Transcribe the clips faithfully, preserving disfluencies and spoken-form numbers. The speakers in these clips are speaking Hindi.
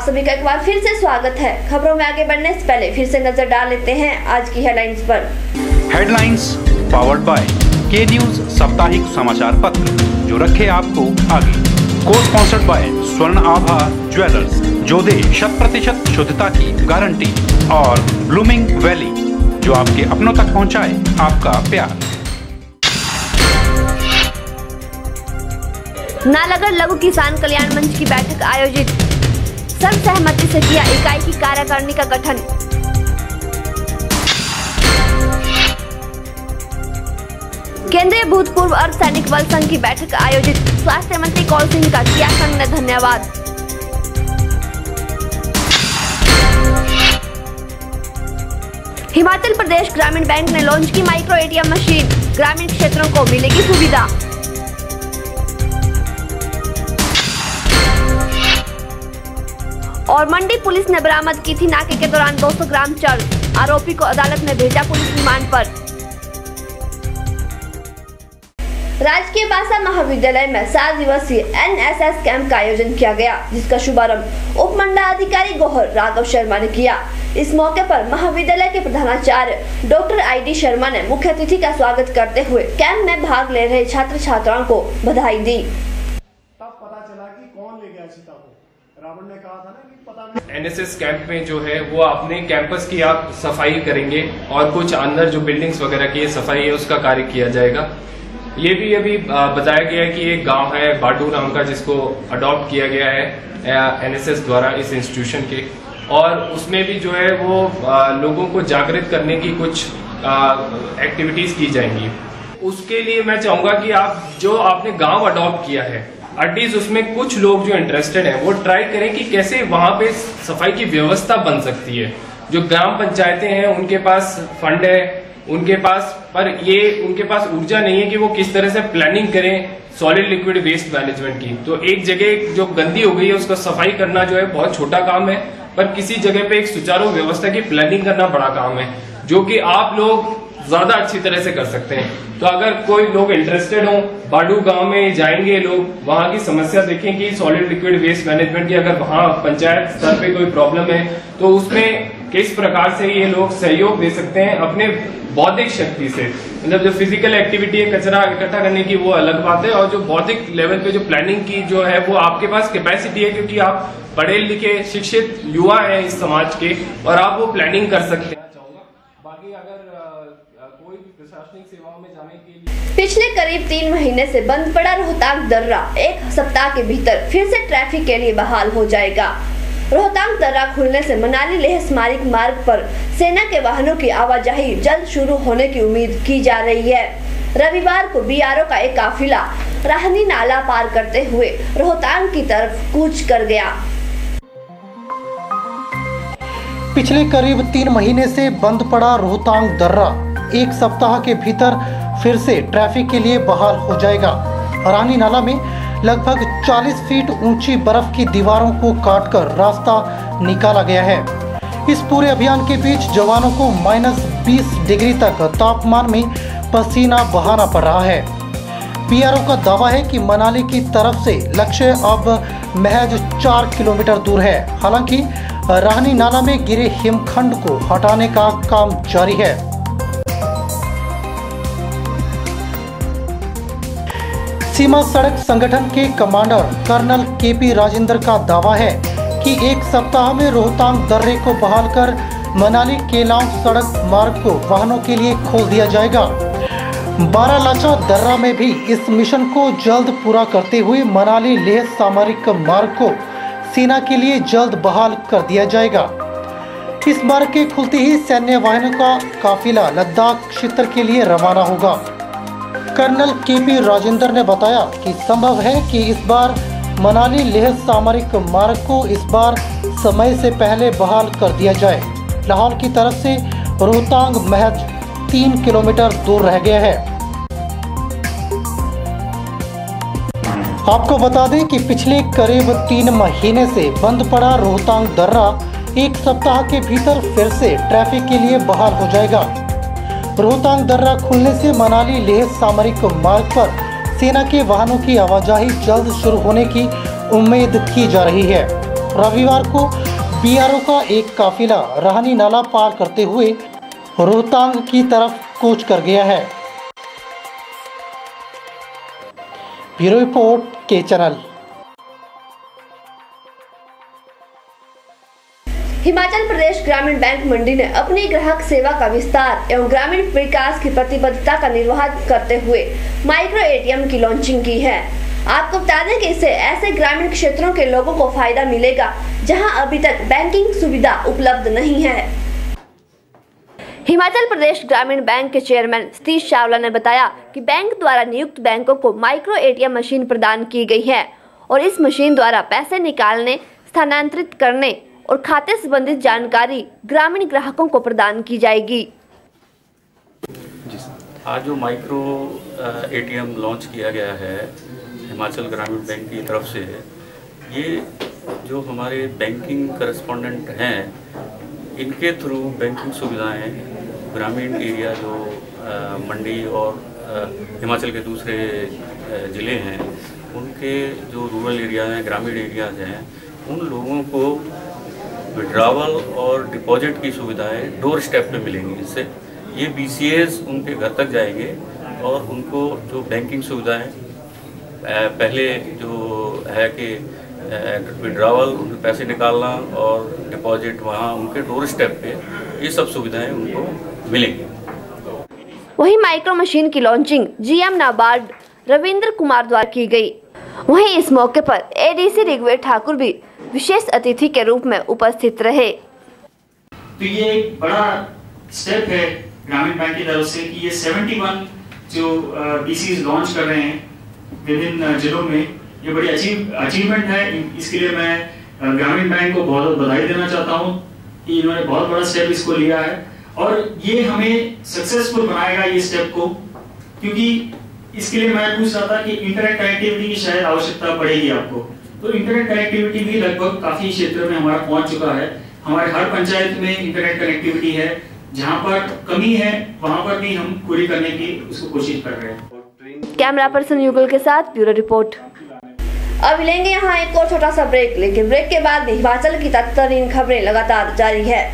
आप सभी का एक बार फिर से स्वागत है। खबरों में आगे बढ़ने से पहले फिर से नजर डाल लेते हैं आज की हेडलाइंस पर। Headlines powered by K news साप्ताहिक समाचार पत्र, जो रखे आपको आगे। को स्पॉन्सर्ड बाय स्वर्ण आभा ज्वेलर्स, जो दे शत प्रतिशत शुद्धता की गारंटी, और ब्लूमिंग वैली, जो आपके अपनों तक पहुंचाए आपका प्यार। नालागढ़ लघु किसान कल्याण मंच की बैठक आयोजित, सर्वसहमति से किया इकाई की कार्यकारिणी का गठन। केंद्रीय भूतपूर्व अर्धसैनिक बल संघ की बैठक आयोजित, स्वास्थ्य मंत्री कौल सिंह का किया संघ ने धन्यवाद। हिमाचल प्रदेश ग्रामीण बैंक ने लॉन्च की माइक्रो एटीएम मशीन, ग्रामीण क्षेत्रों को मिलेगी सुविधा। और मंडी पुलिस ने बरामद की थी नाके के दौरान दो सौ ग्राम चर्च, आरोपी को अदालत ने भेजा पुलिस रिमांड पर। राजकीय भाषा महाविद्यालय में सात दिवसीय एन एस एस कैंप का आयोजन किया गया, जिसका शुभारंभ उप मंडलाधिकारी गोहर राघव शर्मा ने किया। इस मौके पर महाविद्यालय के प्रधानाचार्य डॉक्टर आई डी शर्मा ने मुख्य अतिथि का स्वागत करते हुए कैंप में भाग ले रहे छात्र छात्राओं को बधाई दी। तब पता चला कि कौन ले गया सीता को। रावण ने कहा था ना कि पता नहीं। एन एस एस कैंप में जो है वो अपने कैंपस की आप सफाई करेंगे और कुछ अंदर जो बिल्डिंग्स वगैरह की सफाई है उसका कार्य किया जाएगा। ये भी अभी बताया गया है कि एक गांव है बाडू नाम का, जिसको अडॉप्ट किया गया है एन एस एस द्वारा इस इंस्टीट्यूशन के, और उसमें भी जो है वो लोगों को जागृत करने की कुछ एक्टिविटीज की जाएंगी। उसके लिए मैं चाहूंगा कि आप जो आपने गांव अडॉप्ट किया है, एटलीस्ट उसमें कुछ लोग जो इंटरेस्टेड हैं वो ट्राई करें कि कैसे वहां पे सफाई की व्यवस्था बन सकती है। जो ग्राम पंचायतें हैं उनके पास फंड है, उनके पास, पर ये उनके पास ऊर्जा नहीं है कि वो किस तरह से प्लानिंग करें सॉलिड लिक्विड वेस्ट मैनेजमेंट की। तो एक जगह जो गंदी हो गई है उसका सफाई करना जो है बहुत छोटा काम है, पर किसी जगह पे एक सुचारू व्यवस्था की प्लानिंग करना बड़ा काम है, जो कि आप लोग ज्यादा अच्छी तरह से कर सकते हैं। तो अगर कोई लोग इंटरेस्टेड हो, बाडू गांव में जाएंगे लोग, वहां की समस्या देखें कि सॉलिड लिक्विड वेस्ट मैनेजमेंट की अगर वहां पंचायत स्तर पे कोई प्रॉब्लम है तो उसमें किस प्रकार से ये लोग सहयोग दे सकते हैं अपने बौद्धिक शक्ति से। मतलब जो फिजिकल एक्टिविटी है कचरा इकट्ठा करने की वो अलग बात है, और जो बौद्धिक लेवल पे जो प्लानिंग की जो है वो आपके पास कैपेसिटी है, क्योंकि आप पढ़े लिखे शिक्षित युवा हैं इस समाज के और आप वो प्लानिंग कर सकते हैं। बाकी अगर कोई प्रशासनिक सेवाओं में जाने के लिए पिछले करीब तीन महीने से बंद पड़ा रोहतांग दर्रा एक सप्ताह के भीतर फिर से ट्रैफिक के लिए बहाल हो जाएगा। रोहतांग दर्रा खुलने से मनाली लेह स्मारक मार्ग पर सेना के वाहनों की आवाजाही जल्द शुरू होने की उम्मीद की जा रही है। रविवार को बी आर ओ का एक काफिला राहनी नाला पार करते हुए रोहतांग की तरफ कूच कर गया। पिछले करीब तीन महीने से बंद पड़ा रोहतांग दर्रा एक सप्ताह के भीतर फिर से ट्रैफिक के लिए बहाल हो जाएगा। रानी नाला में लगभग चालीस फीट ऊंची बर्फ की दीवारों को काटकर रास्ता निकाला गया है। इस पूरे अभियान के बीच जवानों को माइनस बीस डिग्री तक तापमान में पसीना बहाना पड़ रहा है। पी आर ओ का दावा है कि मनाली की तरफ से लक्ष्य अब महज चार किलोमीटर दूर है। हालांकि रानी नाला में गिरे हिमखंड को हटाने का काम जारी है। सीमा सड़क संगठन के commander colonel K P Rajendra का दावा है कि एक सप्ताह में रोहतांग दर्रे को बहाल कर मनाली केलांग सड़क मार्ग को वाहनों के लिए खोल दिया जाएगा। बारालाचा दर्रा में भी इस मिशन को जल्द पूरा करते हुए मनाली लेह सामरिक मार्ग को सेना के लिए जल्द बहाल कर दिया जाएगा। इस मार्ग के खुलते ही सैन्य वाहनों का काफिला लद्दाख क्षेत्र के लिए रवाना होगा। कर्नल के पी राजेंद्र ने बताया कि संभव है कि इस बार मनाली लेह सामरिक मार्ग को इस बार समय से पहले बहाल कर दिया जाए। लाहौल की तरफ से रोहतांग महज तीन किलोमीटर दूर रह गया है। आपको बता दें कि पिछले करीब तीन महीने से बंद पड़ा रोहतांग दर्रा एक सप्ताह के भीतर फिर से ट्रैफिक के लिए बहाल हो जाएगा। रोहतांग दर्रा खुलने से मनाली लेह सामरिक मार्ग पर सेना के वाहनों की आवाजाही जल्द शुरू होने की उम्मीद की जा रही है। रविवार को बीआरओ का एक काफिला राहनी नाला पार करते हुए रोहतांग की तरफ कूच कर गया है। Bureau report K channel. Himachal Pradesh Gramin bank मंडी ने अपनी ग्राहक सेवा का विस्तार एवं ग्रामीण विकास की प्रतिबद्धता का निर्वाह करते हुए माइक्रो एटीएम की लॉन्चिंग की है। आपको बता दें कि इससे ऐसे ग्रामीण क्षेत्रों के लोगों को फायदा मिलेगा जहां अभी तक बैंकिंग सुविधा उपलब्ध नहीं है। हिमाचल प्रदेश ग्रामीण बैंक के चेयरमैन सतीश चावला ने बताया कि बैंक द्वारा नियुक्त बैंकों को माइक्रो एटीएम मशीन प्रदान की गई है और इस मशीन द्वारा पैसे निकालने, स्थानांतरित करने और खाते संबंधित जानकारी ग्रामीण ग्राहकों को प्रदान की जाएगी। आज जो माइक्रो एटीएम लॉन्च किया गया है हिमाचल ग्रामीण बैंक की तरफ से, ये जो हमारे बैंकिंग करस्पॉन्डेंट हैं इनके थ्रू बैंकिंग सुविधाएं ग्रामीण एरिया जो आ, मंडी और आ, हिमाचल के दूसरे ज़िले हैं उनके जो रूरल एरिया हैं, ग्रामीण एरियाज हैं, उन लोगों को विड्रावल और डिपॉजिट की सुविधाएं डोर स्टेप पे मिलेंगी। इससे ये बीसीएस उनके घर तक जाएंगे और उनको जो बैंकिंग सुविधाएं पहले जो है कि विड्रावल, उनके पैसे निकालना और डिपॉजिट वहाँ उनके डोर स्टेप पे, ये सब सुविधाएं उनको मिलेंगी। वहीं माइक्रो मशीन की लॉन्चिंग जीएम नाबार्ड रविंद्र कुमार द्वारा की गई। वहीं इस मौके पर एडीसी ऋग्वेद ठाकुर भी विशेष अतिथि के रूप में उपस्थित रहे। तो ये एक बड़ा स्टेप है ग्रामीण बैंक की तरफ से कि ये इकहत्तर जो बीसीज लॉन्च कर रहे हैं विभिन्न जिलों में, ये बड़ी अचीव अचीवमेंट है। इसके लिए मैं ग्रामीण बैंक को बहुत बधाई देना चाहता हूँ कि इन्होंने बहुत बड़ा स्टेप इसको लिया है और ये हमें सक्सेसफुल बनाएगा ये स्टेप को, क्योंकि इसके लिए मैं पूछ रहा था कि इंटरनेट कनेक्टिविटी की शायद आवश्यकता पड़ेगी आपको। तो इंटरनेट कनेक्टिविटी भी लगभग काफी क्षेत्र में हमारा पहुंच चुका है। हमारे हर पंचायत में इंटरनेट कनेक्टिविटी है। जहां पर कमी है वहां पर भी हम पूरी करने की उसको कोशिश कर रहे हैं। कैमरा पर्सन युगल के साथ ब्यूरो रिपोर्ट। अब लेंगे यहाँ एक और छोटा सा ब्रेक, लेकिन ब्रेक के बाद भी हिमाचल की तत्कालीन खबरें लगातार जारी है।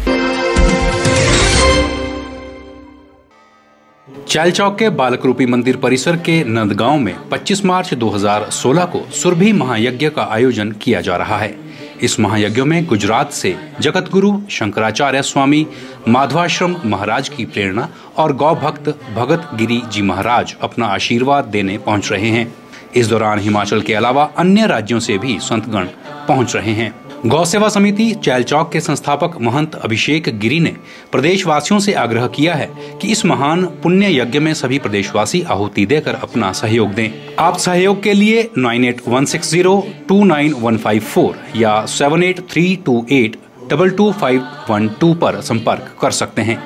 चालचौक के बालक रूपी मंदिर परिसर के नंदगांव में पच्चीस मार्च दो हज़ार सोलह को सुरभि महायज्ञ का आयोजन किया जा रहा है। इस महायज्ञ में गुजरात से जगत गुरु शंकराचार्य स्वामी माधवाश्रम महाराज की प्रेरणा और गौ भक्त भगत गिरी जी महाराज अपना आशीर्वाद देने पहुंच रहे हैं। इस दौरान हिमाचल के अलावा अन्य राज्यों से भी संतगण पहुंच रहे हैं। गौ सेवा समिति चालचौक के संस्थापक महंत अभिषेक गिरी ने प्रदेशवासियों से आग्रह किया है कि इस महान पुण्य यज्ञ में सभी प्रदेशवासी आहुति देकर अपना सहयोग दें। आप सहयोग के लिए nine eight one six zero two nine one five four या seven eight three two eight double two five one two पर संपर्क कर सकते हैं।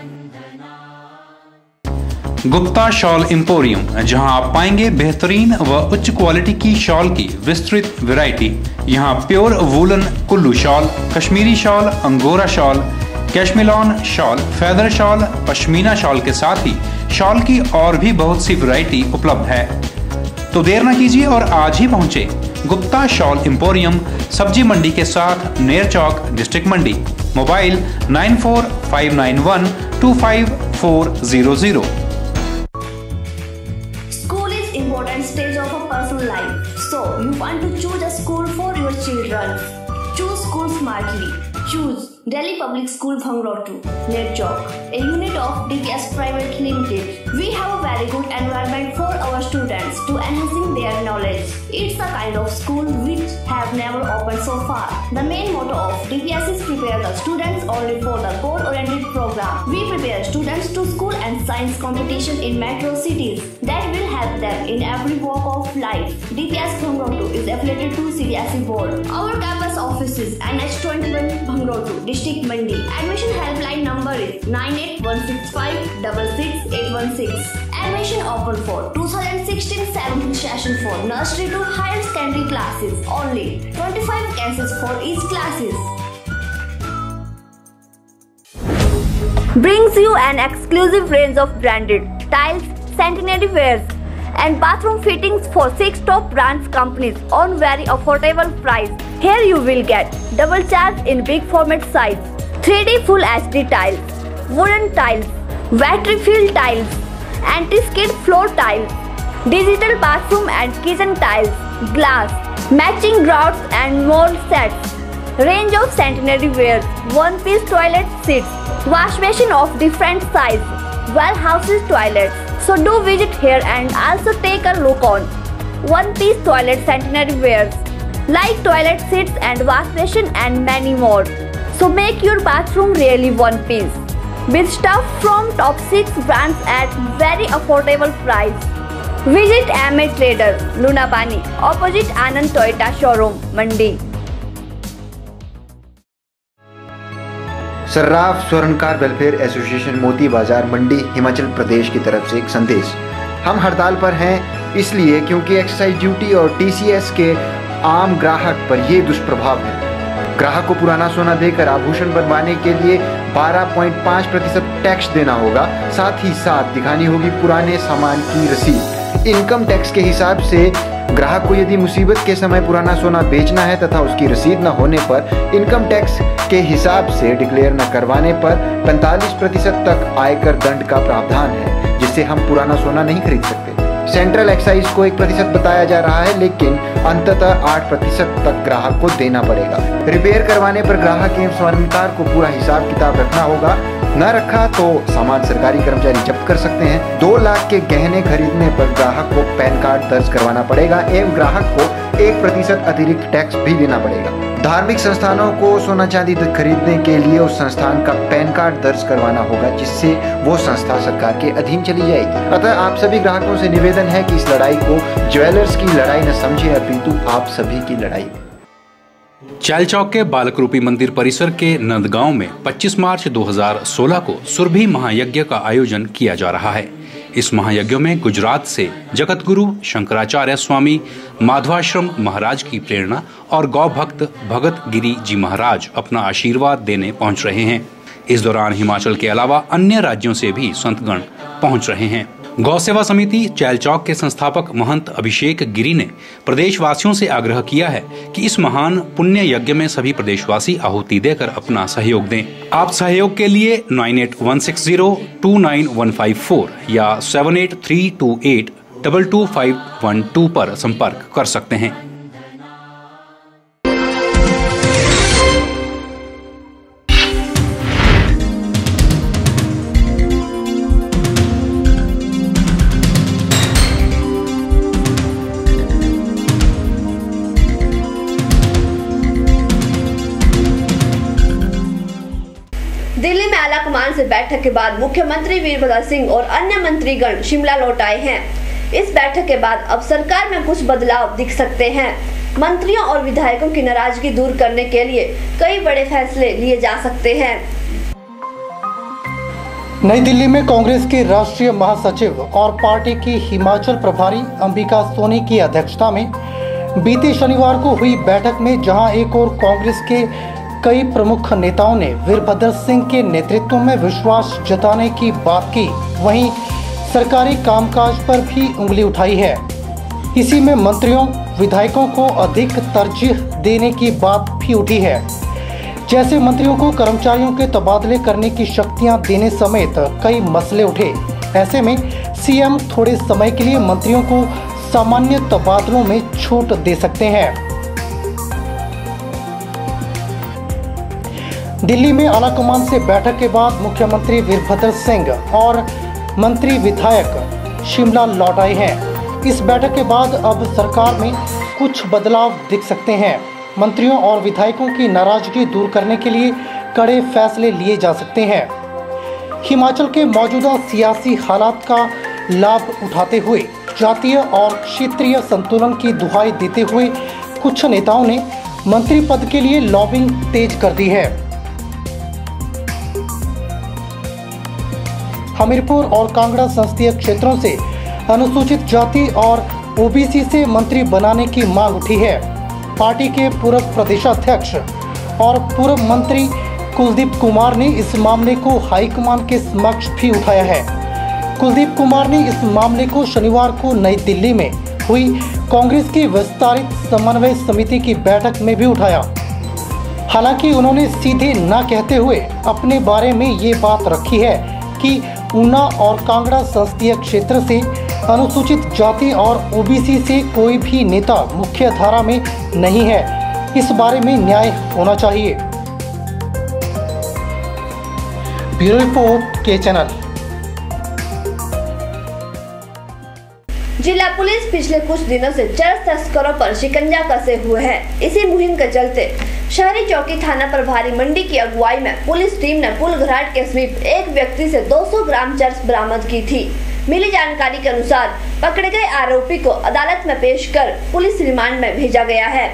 गुप्ता शॉल एम्पोरियम, जहां आप पाएंगे बेहतरीन व उच्च क्वालिटी की शॉल की विस्तृत वैरायटी। यहां pure woollen Kullu shawl, Kashmiri shawl, angora shawl, cashmilon shawl, feather shawl, pashmina shawl के साथ ही शॉल की और भी बहुत सी वैरायटी उपलब्ध है। तो देर न कीजिए और आज ही पहुंचे गुप्ता शॉल एम्पोरियम, सब्जी मंडी के साथ Ner Chowk, district Mandi. Mobile nine four five nine one two five four zero zero. Important stage of a person's life. So, you want to choose a school for your children. Choose school smartly. Choose Delhi Public School Bhangrottu, Nerchok, a unit of D K S Private Limited. We have a very good environment for our students to enhancing their knowledge. It's a kind of school which have never opened so far. The main motto of D P S is prepare the students only for the goal-oriented program. We prepare students to school and science competition in metro cities that will help them in every walk of life. D P S Bhangrottu is affiliated to C B S E board. Our campus office is N H twenty-one Bhangrottu, District Mandi. Admission helpline number is nine eight one six five six six eight one six. Admission open for twenty sixteen seventeen session for nursery to higher secondary classes. Only twenty-five vacancies for each classes. Brings you an exclusive range of branded tiles, sanitary wares and bathroom fittings for six top brands companies on very affordable price Here you will get double charge in big format size, three D full H D tiles, wooden tiles, battery filled tiles, anti-skid floor tiles, digital bathroom and kitchen tiles, glass, matching grouts and more sets, range of sanitary wares, one-piece toilet seats, wash basin of different size, well houses toilets. So do visit here and also take a look on one-piece toilet sanitary wares like toilet seats and wash basin and many more. So make your bathroom really one piece with stuff from top six brands at very affordable price. Visit M A Traders, Lunapani, opposite Anand Toyota showroom, Mandi. सर्राफ स्वर्णकार वेलफेयर एसोसिएशन मोती बाजार मंडी हिमाचल प्रदेश की तरफ से एक संदेश। हम हड़ताल पर हैं इसलिए क्योंकि एक्साइज ड्यूटी और टीसीएस के आम ग्राहक पर ये दुष्प्रभाव है। ग्राहक को पुराना सोना देकर आभूषण बनवाने के लिए बारह पॉइंट पाँच प्रतिशत टैक्स देना होगा। साथ ही साथ दिखानी होगी पुराने सामान की रसीद। इनकम टैक्स के हिसाब से ग्राहक को यदि मुसीबत के समय पुराना सोना बेचना है तथा उसकी रसीद न होने पर इनकम टैक्स के हिसाब से डिक्लेयर न करवाने पर पैंतालीस प्रतिशत तक आयकर दंड का प्रावधान है, जिससे हम पुराना सोना नहीं खरीद सकते। सेंट्रल एक्साइज को एक प्रतिशत बताया जा रहा है, लेकिन अंततः आठ प्रतिशत तक ग्राहक को देना पड़ेगा। रिपेयर करवाने पर ग्राहक एवं स्वर्णकार को पूरा हिसाब किताब रखना होगा। न रखा तो सामान सरकारी कर्मचारी जब्त कर सकते हैं। दो लाख के गहने खरीदने पर ग्राहक को पैन कार्ड दर्ज करवाना पड़ेगा एवं ग्राहक को एक प्रतिशत अतिरिक्त टैक्स भी देना पड़ेगा। धार्मिक संस्थानों को सोना चांदी खरीदने के लिए उस संस्थान का पैन कार्ड दर्ज करवाना होगा, जिससे वो संस्था सरकार के अधीन चली जाएगी। अतः आप सभी ग्राहकों से निवेदन है कि इस लड़ाई को ज्वेलर्स की लड़ाई न समझे, अपितु आप सभी की लड़ाई। चैल चौक के बालक रूपी मंदिर परिसर के नंदगांव में पच्चीस मार्च दो हज़ार सोलह को सुरभि महायज्ञ का आयोजन किया जा रहा है। इस महायज्ञ में गुजरात से जगत गुरु शंकराचार्य स्वामी माधवाश्रम महाराज की प्रेरणा और गौ भक्त भगत गिरी जी महाराज अपना आशीर्वाद देने पहुंच रहे हैं। इस दौरान हिमाचल के अलावा अन्य राज्यों से भी संतगण पहुंच रहे हैं। गौ सेवा समिति चैल चौक के संस्थापक महंत अभिषेक गिरी ने प्रदेशवासियों से आग्रह किया है कि इस महान पुण्य यज्ञ में सभी प्रदेशवासी आहुति देकर अपना सहयोग दें। आप सहयोग के लिए nine eight one six zero two nine one five four या seven eight three two eight double two five one two पर संपर्क कर सकते हैं। दिल्ली में आलाकमान से बैठक के बाद मुख्यमंत्री वीरभद्र सिंह और अन्य मंत्रीगण शिमला लौट आए हैं। इस बैठक के बाद अब सरकार में कुछ बदलाव दिख सकते हैं। मंत्रियों और विधायकों की नाराजगी दूर करने के लिए कई बड़े फैसले लिए जा सकते हैं। नई दिल्ली में कांग्रेस के राष्ट्रीय महासचिव और पार्टी की हिमाचल प्रभारी अंबिका सोनी की अध्यक्षता में बीते शनिवार को हुई बैठक में जहां एक और कांग्रेस के कई प्रमुख नेताओं ने वीरभद्र सिंह के नेतृत्व में विश्वास जताने की बात की, वहीं सरकारी कामकाज पर भी उंगली उठाई है। इसी में मंत्रियों विधायकों को अधिक तरजीह देने की बात भी उठी है, जैसे मंत्रियों को कर्मचारियों के तबादले करने की शक्तियां देने समेत कई मसले उठे। ऐसे में सीएम थोड़े समय के लिए मंत्रियों को सामान्य तबादलों में छूट दे सकते हैं। दिल्ली में आलाकमान से बैठक के बाद मुख्यमंत्री वीरभद्र सिंह और मंत्री विधायक शिमला लौट आए हैं। इस बैठक के बाद अब सरकार में कुछ बदलाव दिख सकते हैं। मंत्रियों और विधायकों की नाराजगी दूर करने के लिए कड़े फैसले लिए जा सकते हैं। हिमाचल के मौजूदा सियासी हालात का लाभ उठाते हुए जातीय और क्षेत्रीय संतुलन की दुहाई देते हुए कुछ नेताओं ने मंत्री पद के लिए लॉबिंग तेज कर दी है। हमीरपुर और कांगड़ा संसदीय क्षेत्रों से अनुसूचित जाति और ओबीसी से मंत्री बनाने की मांग उठी है। पार्टी के पूर्व प्रदेशाध्यक्ष और पूर्व मंत्री कुलदीप कुमार ने इस मामले को हाईकमान के समक्ष भी उठाया है। कुलदीप कुमार ने इस मामले को शनिवार को नई दिल्ली में हुई कांग्रेस की विस्तारित समन्वय समिति की बैठक में भी उठाया। हालांकि उन्होंने सीधे न कहते हुए अपने बारे में ये बात रखी है कि ऊना और कांगड़ा संसदीय क्षेत्र से अनुसूचित जाति और ओबीसी से कोई भी नेता मुख्य धारा में नहीं है। इस बारे में न्याय होना चाहिए। Bureau report K channel. जिला पुलिस पिछले कुछ दिनों से चरस तस्करों पर शिकंजा कसे हुए है। इसी मुहिम के चलते शहरी चौकी थाना प्रभारी मंडी की अगुवाई में पुलिस टीम ने पुलघराट के समीप एक व्यक्ति से दो सौ ग्राम चरस बरामद की थी। मिली जानकारी के अनुसार पकड़े गए आरोपी को अदालत में पेश कर पुलिस रिमांड में भेजा गया है।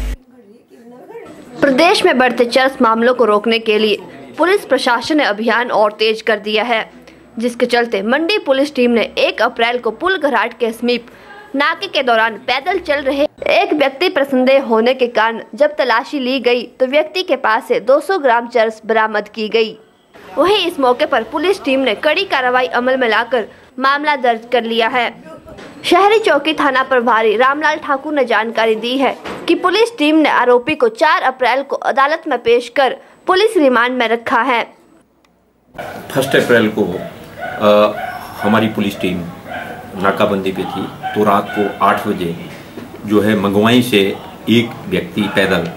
प्रदेश में बढ़ते चरस मामलों को रोकने के लिए पुलिस प्रशासन ने अभियान और तेज कर दिया है, जिसके चलते मंडी पुलिस टीम ने एक अप्रैल को पुलघराट के समीप नाके के दौरान पैदल चल रहे एक व्यक्ति पर संदेह होने के कारण जब तलाशी ली गई तो व्यक्ति के पास से दो सौ ग्राम चरस बरामद की गई। वहीं इस मौके पर पुलिस टीम ने कड़ी कार्रवाई अमल में लाकर मामला दर्ज कर लिया है। शहरी चौकी थाना प्रभारी रामलाल ठाकुर ने जानकारी दी है कि पुलिस टीम ने आरोपी को चार अप्रैल को अदालत में पेश कर पुलिस रिमांड में रखा है। फर्स्ट अप्रैल को आ, हमारी पुलिस टीम नाकाबंदी पे थी, तो रात को आठ बजे जो है मंगवाई से एक व्यक्ति पैदल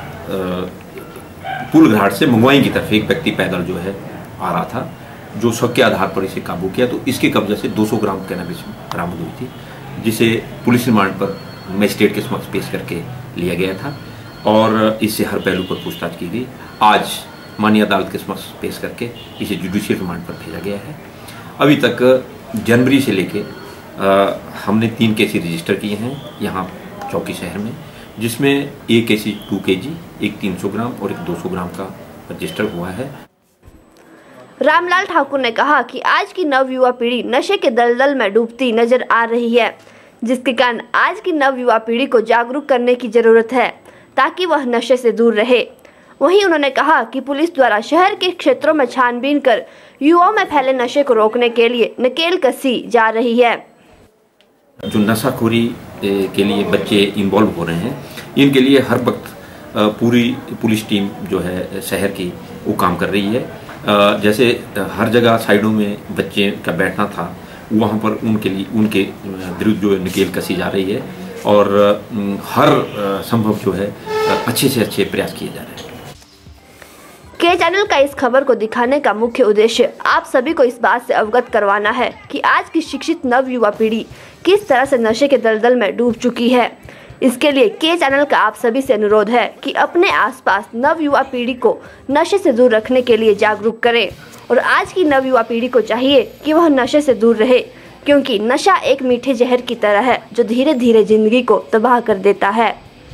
पुलघाट से मंगवाई की तरफ एक व्यक्ति पैदल जो है आ रहा था, जो शक के आधार पर इसे काबू किया। तो इसके कब्जे से दो सौ ग्राम कैनबिस बरामद हुई थी, जिसे पुलिस रिमांड पर मजिस्ट्रेट के समक्ष पेश करके लिया गया था और इससे हर पहलू पर पूछताछ की गई। आज माननीय अदालत के समक्ष पेश करके इसे जुडिशियल रिमांड पर भेजा गया है। अभी तक जनवरी से लेके हमने तीन केसी रजिस्टर किए हैं यहाँ चौकी शहर में, जिसमें एक केसी टू के जी, एक तीन सौ ग्राम और एक दो सौ ग्राम का रजिस्टर हुआ है। रामलाल ठाकुर ने कहा कि आज की नव युवा पीढ़ी नशे के दलदल में डूबती नजर आ रही है, जिसके कारण आज की नव युवा पीढ़ी को जागरूक करने की जरूरत है ताकि वह नशे से दूर रहे। वहीं उन्होंने कहा कि पुलिस द्वारा शहर के क्षेत्रों में छानबीन कर युवाओं में फैले नशे को रोकने के लिए नकेल कसी जा रही है। जो नशाखोरी के लिए बच्चे इन्वॉल्व हो रहे हैं, इनके लिए हर वक्त पूरी पुलिस टीम जो है शहर की वो काम कर रही है। जैसे हर जगह साइडों में बच्चे का बैठना था, वहाँ पर उनके लिए उनके विरुद्ध जो नकेल कसी जा रही है और हर संभव जो है अच्छे से अच्छे प्रयास किए जा रहे हैं। के चैनल का इस खबर को दिखाने का मुख्य उद्देश्य आप सभी को इस बात से अवगत करवाना है कि आज की शिक्षित नव युवा पीढ़ी किस तरह से नशे के दलदल में डूब चुकी है। इसके लिए के चैनल का आप सभी से अनुरोध है कि अपने आसपास नव युवा पीढ़ी को नशे से दूर रखने के लिए जागरूक करें और आज की नव युवा पीढ़ी को चाहिए कि वह नशे से दूर रहे, क्योंकि नशा एक मीठे जहर की तरह है जो धीरे धीरे जिंदगी को तबाह कर देता है।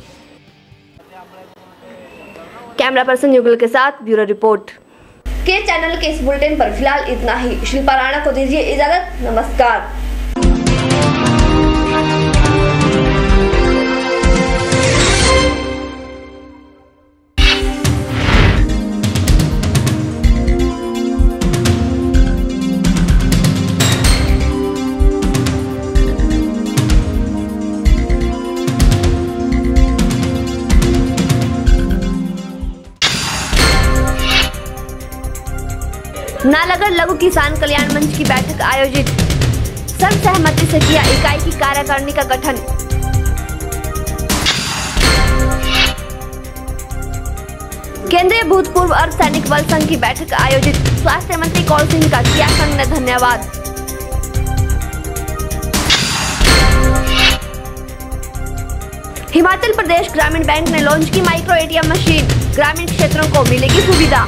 कैमरा पर्सन युगल के साथ ब्यूरो रिपोर्ट। के चैनल के इस बुलेटिन पर फिलहाल इतना ही। शिल्पा राणा को दीजिए इजाजत। नमस्कार। नालागढ़ लघु किसान कल्याण मंच की बैठक आयोजित। सर्वसहमति से किया इकाई की कार्यकारिणी का गठन। केंद्रीय भूतपूर्व अर्धसैनिक बल संघ की बैठक आयोजित। स्वास्थ्य मंत्री कौल सिंह का किया संघ ने धन्यवाद। हिमाचल प्रदेश ग्रामीण बैंक ने लॉन्च की माइक्रो एटीएम मशीन। ग्रामीण क्षेत्रों को मिलेगी सुविधा।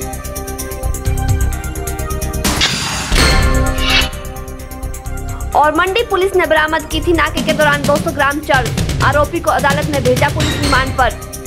और मंडी पुलिस ने बरामद की थी नाके के दौरान दो सौ ग्राम चरस। आरोपी को अदालत में भेजा पुलिस रिमांड पर।